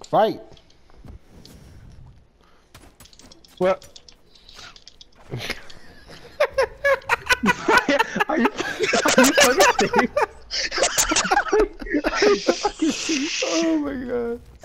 Fight. What? Are you fucking serious? Are you fucking serious? Oh my god.